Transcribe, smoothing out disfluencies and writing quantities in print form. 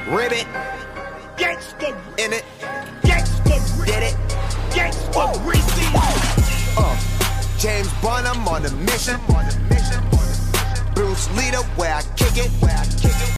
Ribbit. Gangsta In it. Gangsta Did it. Gangsta Reese. James Bond, I'm on a mission. Bruce Lee, where I kick it.